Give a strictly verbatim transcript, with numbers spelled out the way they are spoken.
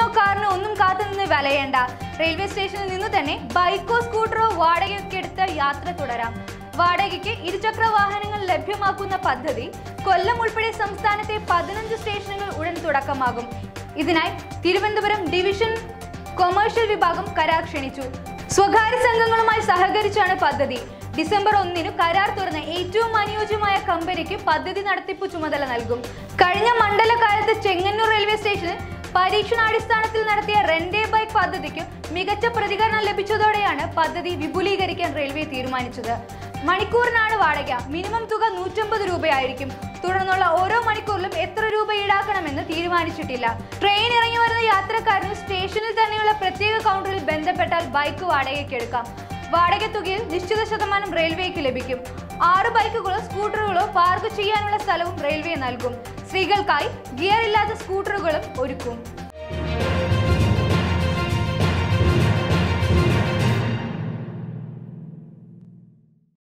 കാറിനോ ഒന്നും കാത്തുനിന്ന് വലയേണ്ട. റെയിൽവേ സ്റ്റേഷനിൽ നിന്ന് തന്നെ ബൈക്കോ സ്കൂട്ടറോ വാടകയ്ക്ക് എടുത്ത് യാത്ര തുടരാം. വാടകയ്ക്ക് ഇരുചക്ര വാഹനങ്ങൾ ലഭ്യമാക്കുന്ന പദ്ധതി കൊല്ലം ഉൾപ്പെടെ സംസ്ഥാനത്തെ പതിനഞ്ച് സ്റ്റേഷനുകൾ ഉടൻ തുടക്കമാകും. ഇതിനായി തിരുവനന്തപുരം ഡിവിഷൻ കൊമേഴ്ഷ്യൽ വിഭാഗം കരാർ ക്ഷണിച്ചു. സ്വകാര്യ സംഘങ്ങളുമായി സഹകരിച്ചാണ് പദ്ധതി. ഡിസംബർ ഒന്നിനു കരാർ തുറന്ന ഏറ്റവും അനുയോജ്യമായ കമ്പനിക്ക് പദ്ധതി നടത്തിപ്പ് ചുമതല നൽകും. കഴിഞ്ഞ മണ്ഡലകാലത്ത് ചെങ്ങന്നൂർ റെയിൽവേ സ്റ്റേഷനിൽ പരീക്ഷണാടിസ്ഥാനത്തിൽ നടത്തിയ റെന്റ് എ ബൈക്ക് പദ്ധതിക്ക് മികച്ച പ്രതികരണം ലഭിച്ചതോടെയാണ് പദ്ധതി വിപുലീകരിക്കാൻ റെയിൽവേ തീരുമാനിച്ചത്. മണിക്കൂറിനാണ് വാടക. മിനിമം തുക നൂറ്റമ്പത് രൂപയായിരിക്കും. തുടർന്നുള്ള ഓരോ മണിക്കൂറിലും എത്ര രൂപ ഈടാക്കണമെന്ന് തീരുമാനിച്ചിട്ടില്ല. ട്രെയിൻ ഇറങ്ങി വരുന്ന യാത്രക്കാരന് സ്റ്റേഷനിൽ തന്നെയുള്ള പ്രത്യേക കൗണ്ടറിൽ ബന്ധപ്പെട്ടാൽ ബൈക്ക് വാടകയ്ക്ക് എടുക്കാം. വാടക തുകയിൽ നിശ്ചിത ശതമാനം റെയിൽവേക്ക് ലഭിക്കും. ആറ് ബൈക്കുകളോ സ്കൂട്ടറുകളോ പാർക്ക് ചെയ്യാനുള്ള സ്ഥലവും റെയിൽവേ നൽകും. സ്ത്രീകൾക്കായി ഗിയർ ഇല്ലാത്ത സ്കൂട്ടറുകളും ഒരുക്കും.